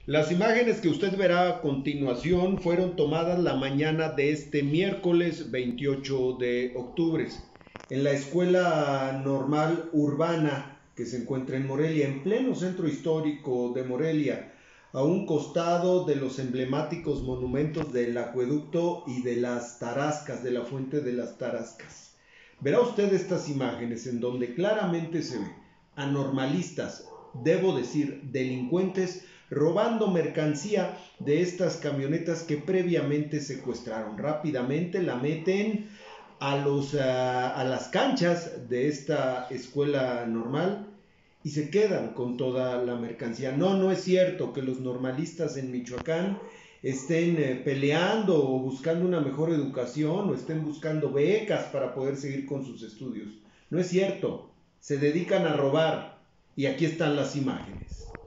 Las imágenes que usted verá a continuación fueron tomadas la mañana de este miércoles 28 de octubre en la Escuela Normal Urbana que se encuentra en Morelia, en pleno centro histórico de Morelia, a un costado de los emblemáticos monumentos del acueducto y de las tarascas, de la fuente de las tarascas. Verá usted estas imágenes en donde claramente se ve a normalistas, debo decir, delincuentes, robando mercancía de estas camionetas que previamente secuestraron. Rápidamente la meten a las canchas de esta escuela normal y se quedan con toda la mercancía. No, no es cierto que los normalistas en Michoacán estén peleando o buscando una mejor educación o estén buscando becas para poder seguir con sus estudios. No es cierto. Se dedican a robar y aquí están las imágenes.